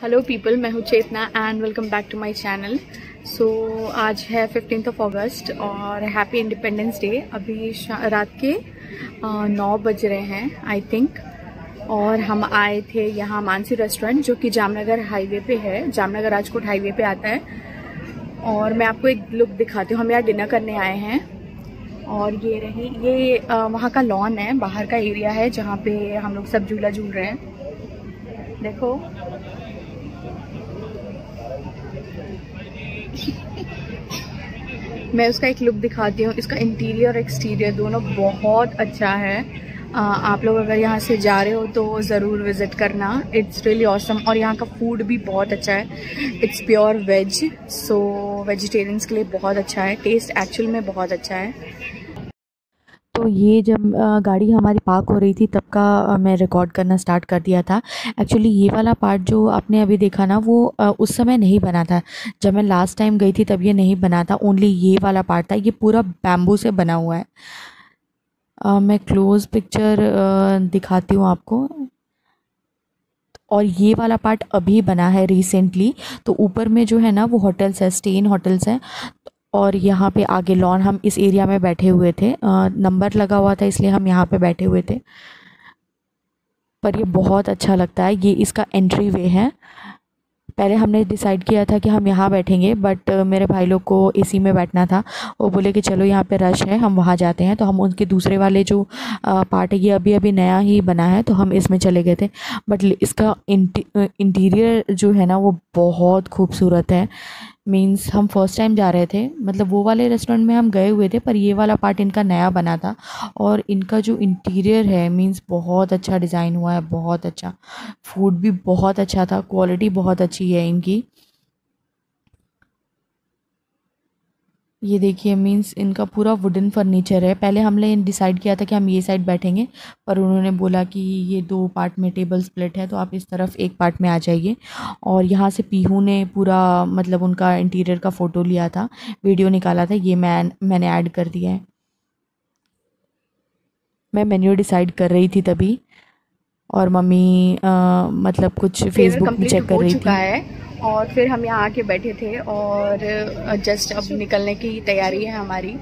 Hello people, मैं हूँ Chetna and welcome back to my channel. So आज है 15 अगस्त और हैप्पी इंडिपेंडेंस डे। अभी रात के 9 बज रहे हैं आई थिंक। और हम आए थे यहाँ मानसी रेस्टोरेंट जो कि जामनगर हाईवे पे है, जामनगर राजकोट हाईवे पे आता है। और मैं आपको एक लुक दिखाती हूँ। हम यहाँ डिनर करने आए हैं और ये वहाँ का लॉन है, बाहर का एरिया है जहाँ पे हम लोग सब झूला झूल रहे हैं। देखो मैं उसका एक लुक दिखाती हूँ। इसका इंटीरियर और एक्सटीरियर दोनों बहुत अच्छा है। आप लोग अगर यहाँ से जा रहे हो तो ज़रूर विज़िट करना। It's really awesome. और यहाँ का फूड भी बहुत अच्छा है। It's pure veg, so vegetarians के लिए बहुत अच्छा है। टेस्ट एक्चुअल में बहुत अच्छा है। तो ये जब गाड़ी हमारी पार्क हो रही थी तब का मैं रिकॉर्ड करना स्टार्ट कर दिया था। एक्चुअली ये वाला पार्ट जो आपने अभी देखा ना वो उस समय नहीं बना था। जब मैं लास्ट टाइम गई थी तब ये नहीं बना था, ओनली ये वाला पार्ट था। ये पूरा बैम्बू से बना हुआ है। मैं क्लोज पिक्चर दिखाती हूँ आपको। और ये वाला पार्ट अभी बना है रिसेंटली। तो ऊपर में जो है ना वो होटल्स है, स्टेन होटल्स हैं। और यहाँ पे आगे लॉन, हम इस एरिया में बैठे हुए थे। नंबर लगा हुआ था इसलिए हम यहाँ पे बैठे हुए थे। पर ये बहुत अच्छा लगता है। ये इसका एंट्री वे है। पहले हमने डिसाइड किया था कि हम यहाँ बैठेंगे, बट मेरे भाई लोग को एसी में बैठना था। वो बोले कि चलो यहाँ पे रश है, हम वहाँ जाते हैं। तो हम उनके दूसरे वाले जो पार्ट है, ये अभी अभी नया ही बना है, तो हम इसमें चले गए थे। बट इसका इंटीरियर जो है ना वो बहुत खूबसूरत है। मीन्स हम फर्स्ट टाइम जा रहे थे, मतलब वो वाले रेस्टोरेंट में हम गए हुए थे पर ये वाला पार्ट इनका नया बना था। और इनका जो इंटीरियर है मीन्स बहुत अच्छा डिज़ाइन हुआ है, बहुत अच्छा। फूड भी बहुत अच्छा था, क्वालिटी बहुत अच्छी है इनकी। ये देखिए, मीन्स इनका पूरा वुडन फर्नीचर है। पहले हमने डिसाइड किया था कि हम ये साइड बैठेंगे, पर उन्होंने बोला कि ये 2 पार्ट में टेबल स्प्लिट है तो आप इस तरफ एक पार्ट में आ जाइए। और यहाँ से पीहू ने पूरा मतलब उनका इंटीरियर का फ़ोटो लिया था, वीडियो निकाला था। ये मैंने ऐड कर दिया है। मैं मेन्यू डिसाइड कर रही थी तभी, और मम्मी मतलब कुछ डिनर फेसबुक में कंप्लीट चेक कर हो रही चुका थी। है और फिर हम यहाँ आके बैठे थे और जस्ट अब निकलने की तैयारी है हमारी।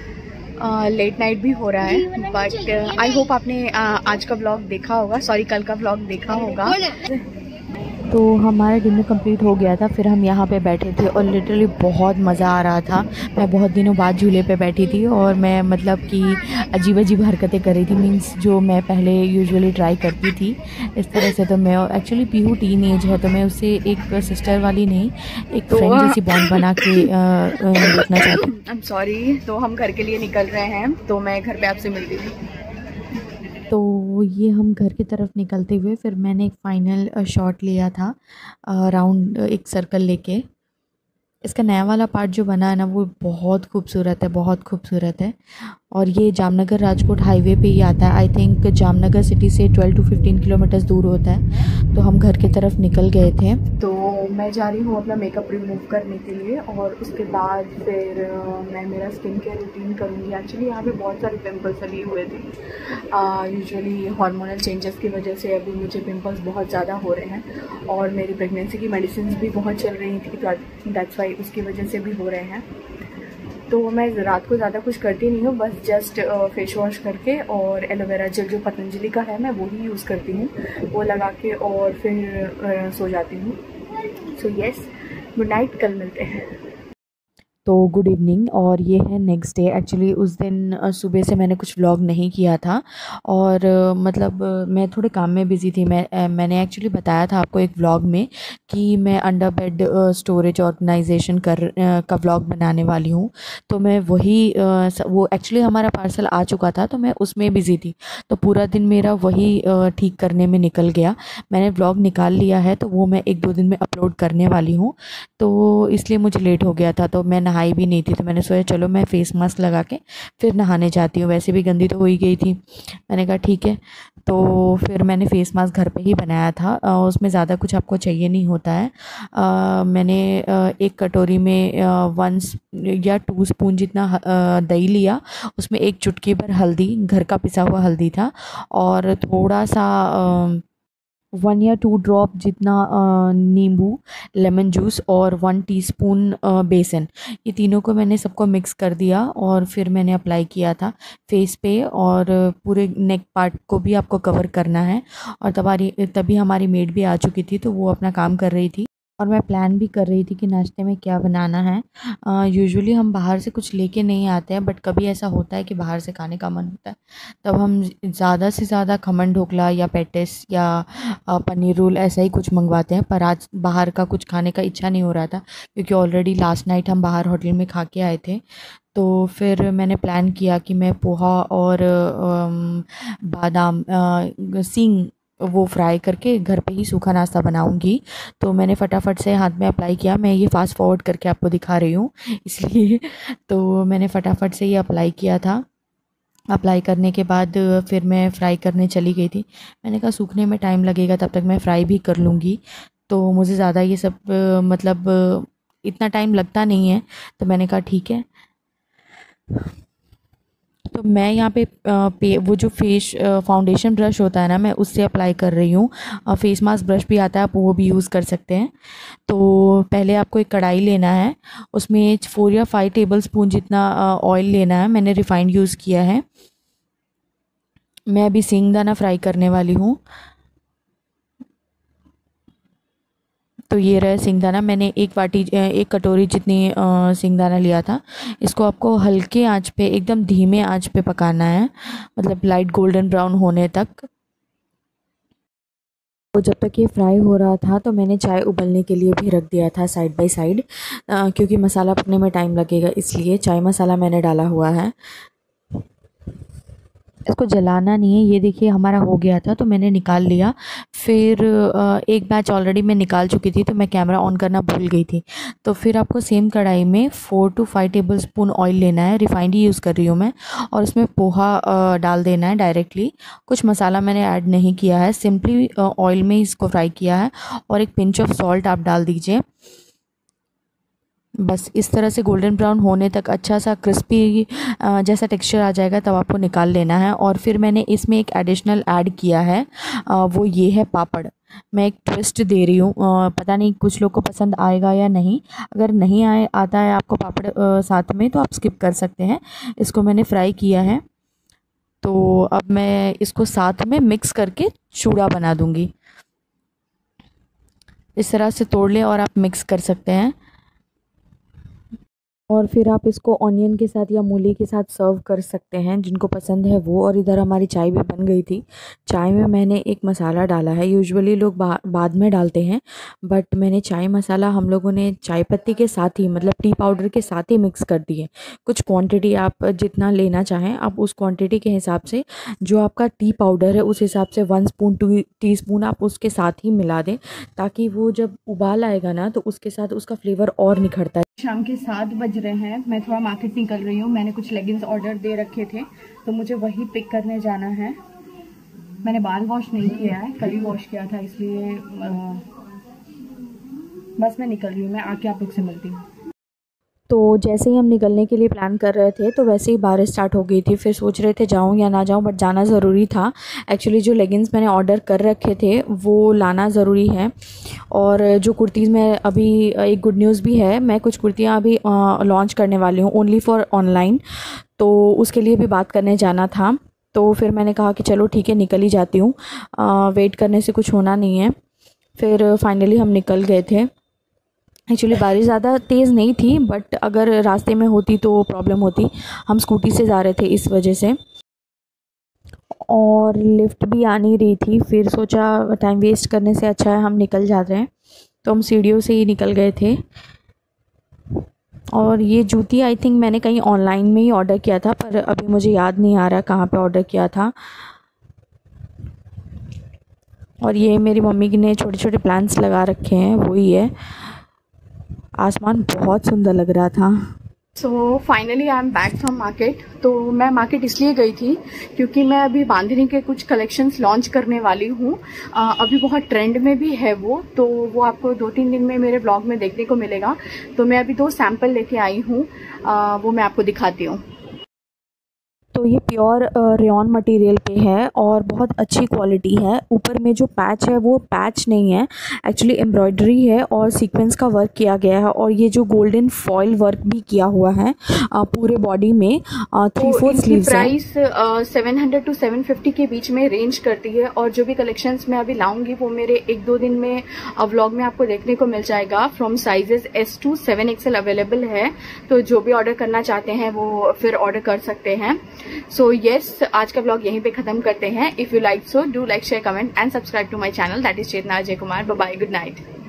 लेट नाइट भी हो रहा है, बट आई होप आपने आज का व्लॉग देखा होगा, सॉरी कल का व्लॉग देखा होगा। तो हमारा डिनर कंप्लीट हो गया था, फिर हम यहाँ पे बैठे थे और लिटरली बहुत मज़ा आ रहा था। मैं बहुत दिनों बाद झूले पे बैठी थी और मैं मतलब कि अजीब अजीब हरकतें कर रही थी, मींस जो मैं पहले यूजुअली ट्राई करती थी इस तरह से। तो मैं एक्चुअली पीहू टीन एज है तो मैं उससे एक सिस्टर वाली नहीं, एक तो फ्रेंड जैसी बॉन्ड बना के देखना चाहती। I am sorry. तो हम घर के लिए निकल रहे हैं, तो मैं घर पे आपसे मिलती हूँ। तो ये हम घर की तरफ निकलते हुए फिर मैंने एक फ़ाइनल शॉट लिया था, राउंड एक सर्कल लेके। इसका नया वाला पार्ट जो बना है ना वो बहुत खूबसूरत है, बहुत खूबसूरत है। और ये जामनगर राजकोट हाईवे पे ही आता है। आई थिंक जामनगर सिटी से 12 to 15 किलोमीटर्स दूर होता है। तो हम घर की तरफ निकल गए थे। तो मैं जा रही हूँ अपना मेकअप रिमूव करने के लिए और उसके बाद फिर मैं मेरा स्किन केयर रूटीन करूँगी। एक्चुअली यहाँ पे बहुत सारे पिंपल्स अभी हुए थे। यूजुअली हार्मोनल चेंजेस की वजह से अभी मुझे पिंपल्स बहुत ज़्यादा हो रहे हैं और मेरी प्रेगनेंसी की मेडिसिन भी बहुत चल रही थी, तो दैट्स वाई उसकी वजह से भी हो रहे हैं। तो मैं रात को ज़्यादा कुछ करती नहीं हूँ, बस जस्ट फेस वॉश करके और एलोवेरा जेल जो पतंजलि का है मैं वही यूज़ करती हूँ, वो लगा के और फिर सो जाती हूँ। सो यस, गुड नाइट, कल मिलते हैं। तो गुड इवनिंग। और ये है नेक्स्ट डे। एक्चुअली उस दिन सुबह से मैंने कुछ व्लॉग नहीं किया था और मतलब मैं थोड़े काम में बिज़ी थी। मैंने एक्चुअली बताया था आपको एक व्लॉग में कि मैं अंडर बेड स्टोरेज ऑर्गेनाइजेशन का व्लॉग बनाने वाली हूँ। तो मैं वही वो एक्चुअली हमारा पार्सल आ चुका था तो मैं उसमें बिज़ी थी। तो पूरा दिन मेरा वही ठीक करने में निकल गया। मैंने व्लॉग निकाल लिया है तो वो मैं 1-2 दिन में अपलोड करने वाली हूँ। तो इसलिए मुझे लेट हो गया था। तो मैं नहाई भी नहीं थी तो मैंने सोचा चलो मैं फ़ेस मास्क लगा के फिर नहाने जाती हूँ, वैसे भी गंदी तो हो ही गई थी। मैंने कहा ठीक है। तो फिर मैंने फ़ेस मास्क घर पे ही बनाया था। उसमें ज़्यादा कुछ आपको चाहिए नहीं होता है। मैंने एक कटोरी में 1 या 2 स्पून जितना दही लिया। उसमें एक चुटकी भर हल्दी, घर का पिसा हुआ हल्दी था, और थोड़ा सा 1 या 2 ड्रॉप जितना नींबू, लेमन जूस और 1 टीस्पून बेसन, ये तीनों को मैंने सबको मिक्स कर दिया और फिर मैंने अप्लाई किया था फेस पे। और पूरे नेक पार्ट को भी आपको कवर करना है। और तभी हमारी मेड भी आ चुकी थी, तो वो अपना काम कर रही थी और मैं प्लान भी कर रही थी कि नाश्ते में क्या बनाना है। यूजुअली हम बाहर से कुछ लेके नहीं आते हैं, बट कभी ऐसा होता है कि बाहर से खाने का मन होता है, तब हम ज़्यादा से ज़्यादा खमन ढोकला या पेटिस या पनीर रोल ऐसा ही कुछ मंगवाते हैं। पर आज बाहर का कुछ खाने का इच्छा नहीं हो रहा था, क्योंकि ऑलरेडी लास्ट नाइट हम बाहर होटल में खा के आए थे। तो फिर मैंने प्लान किया कि मैं पोहा और बादाम सींग वो फ्राई करके घर पे ही सूखा नाश्ता बनाऊंगी। तो मैंने फटाफट से हाथ में अप्लाई किया। मैं ये फ़ास्ट फॉरवर्ड करके आपको दिखा रही हूँ इसलिए तो मैंने फटाफट से ये अप्लाई किया था। अप्लाई करने के बाद फिर मैं फ़्राई करने चली गई थी। मैंने कहा सूखने में टाइम लगेगा, तब तक मैं फ़्राई भी कर लूँगी। तो मुझे ज़्यादा ये सब मतलब इतना टाइम लगता नहीं है, तो मैंने कहा ठीक है। तो मैं यहाँ पे वो जो फाउंडेशन ब्रश होता है ना, मैं उससे अप्लाई कर रही हूँ। फेस मास्क ब्रश भी आता है, आप वो भी यूज़ कर सकते हैं। तो पहले आपको एक कढ़ाई लेना है, उसमें 4 या 5 टेबलस्पून जितना ऑयल लेना है। मैंने रिफाइंड यूज़ किया है। मैं अभी सींगदाना फ्राई करने वाली हूँ। तो ये रहा सिंगदाना। मैंने एक कटोरी जितनी सिंगदाना लिया था। इसको आपको हल्के आंच पे, एकदम धीमे आंच पे पकाना है, मतलब लाइट गोल्डन ब्राउन होने तक। तो जब तक ये फ्राई हो रहा था तो मैंने चाय उबलने के लिए भी रख दिया था साइड बाय साइड, क्योंकि मसाला पकने में टाइम लगेगा, इसलिए चाय मसाला मैंने डाला हुआ है। इसको जलाना नहीं है। ये देखिए हमारा हो गया था, तो मैंने निकाल लिया। फिर एक बैच ऑलरेडी मैं निकाल चुकी थी, तो मैं कैमरा ऑन करना भूल गई थी। तो फिर आपको सेम कढ़ाई में 4 to 5 टेबलस्पून ऑयल लेना है, रिफाइंड ही यूज़ कर रही हूँ मैं। और उसमें पोहा डाल देना है डायरेक्टली। कुछ मसाला मैंने ऐड नहीं किया है, सिंपली ऑयल में ही इसको फ्राई किया है। और एक पिंच ऑफ सॉल्ट आप डाल दीजिए। बस इस तरह से गोल्डन ब्राउन होने तक, अच्छा सा क्रिस्पी जैसा टेक्सचर आ जाएगा, तब आपको निकाल लेना है। और फिर मैंने इसमें एक एडिशनल ऐड किया है, वो ये है पापड़। मैं एक ट्विस्ट दे रही हूँ, पता नहीं कुछ लोग को पसंद आएगा या नहीं। अगर नहीं आता है आपको पापड़ साथ में, तो आप स्किप कर सकते हैं। इसको मैंने फ्राई किया है, तो अब मैं इसको साथ में मिक्स करके चूड़ा बना दूँगी। इस तरह से तोड़ लें और आप मिक्स कर सकते हैं। और फिर आप इसको ऑनियन के साथ या मूली के साथ सर्व कर सकते हैं, जिनको पसंद है वो। और इधर हमारी चाय भी बन गई थी। चाय में मैंने एक मसाला डाला है, यूजुअली लोग बाद में डालते हैं, बट मैंने चाय मसाला हम लोगों ने चाय पत्ती के साथ ही, मतलब टी पाउडर के साथ ही मिक्स कर दिए। कुछ क्वांटिटी आप जितना लेना चाहें, आप उस क्वांटिटी के हिसाब से, जो आपका टी पाउडर है उस हिसाब से 1 स्पून 2 टीस्पून आप उसके साथ ही मिला दें, ताकि वो जब उबाल आएगा ना, तो उसके साथ उसका फ्लेवर और निखरता है। शाम के 7 बज रहे हैं, मैं थोड़ा मार्केट निकल रही हूँ। मैंने कुछ लेगिंग्स ऑर्डर दे रखे थे, तो मुझे वही पिक करने जाना है। मैंने बाल वॉश नहीं किया है, कल ही वॉश किया था, इसलिए बस मैं निकल रही हूँ। मैं आके आप लोग से मिलती हूँ। तो जैसे ही हम निकलने के लिए प्लान कर रहे थे, तो वैसे ही बारिश स्टार्ट हो गई थी। फिर सोच रहे थे जाऊं या ना जाऊं, बट जाना ज़रूरी था। एक्चुअली जो लेगिंग्स मैंने ऑर्डर कर रखे थे वो लाना ज़रूरी है। और जो कुर्तीज़ में अभी, एक गुड न्यूज़ भी है, मैं कुछ कुर्तियाँ अभी लॉन्च करने वाली हूँ, ओनली फॉर ऑनलाइन। तो उसके लिए भी बात करने जाना था। तो फिर मैंने कहा कि चलो ठीक है, निकल ही जाती हूँ, वेट करने से कुछ होना नहीं है। फिर फाइनली हम निकल गए थे। एक्चुअली बारिश ज़्यादा तेज़ नहीं थी, बट अगर रास्ते में होती तो प्रॉब्लम होती। हम स्कूटी से जा रहे थे इस वजह से, और लिफ्ट भी आ नहीं रही थी। फिर सोचा टाइम वेस्ट करने से अच्छा है हम निकल जाते हैं, तो हम सीढ़ियों से ही निकल गए थे। और ये जूती आई थिंक मैंने कहीं ऑनलाइन में ही ऑर्डर किया था, पर अभी मुझे याद नहीं आ रहा कहाँ पे ऑर्डर किया था। और ये मेरी मम्मी ने छोटे छोटे प्लांट्स लगा रखे हैं, वही है। आसमान बहुत सुंदर लग रहा था। So finally I am back from market. तो मैं मार्केट इसलिए गई थी क्योंकि मैं अभी बांधनी के कुछ कलेक्शंस लॉन्च करने वाली हूँ। अभी बहुत ट्रेंड में भी है वो, तो वो आपको 2-3 दिन में मेरे ब्लॉग में देखने को मिलेगा। तो मैं अभी 2 सैंपल लेके आई हूँ, वो मैं आपको दिखाती हूँ। तो ये प्योर रेयॉन मटेरियल पे है और बहुत अच्छी क्वालिटी है। ऊपर में जो पैच है वो पैच नहीं है, एक्चुअली एम्ब्रॉयडरी है और सीक्वेंस का वर्क किया गया है और ये जो गोल्डन फॉइल वर्क भी किया हुआ है पूरे बॉडी में। 3/4 स्लीव्स है। प्राइस 700 to 750 के बीच में रेंज करती है और जो भी कलेक्शंस मैं अभी लाऊंगी वो मेरे 1-2 दिन में व्लॉग में आपको देखने को मिल जाएगा। From sizes S to 7XL available है, तो जो भी ऑर्डर करना चाहते हैं वो फिर ऑर्डर कर सकते हैं। सो यस, आज का व्लॉग यहीं पे खत्म करते हैं। If you like so do like, share, comment and subscribe to my channel, that is Chetna Ajay Kumar. Bye bye, good night.